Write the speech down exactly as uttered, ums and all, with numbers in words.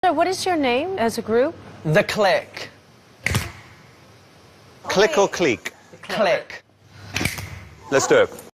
So what is your name as a group? The Clique. Clique or Clique? Clique. Let's do it.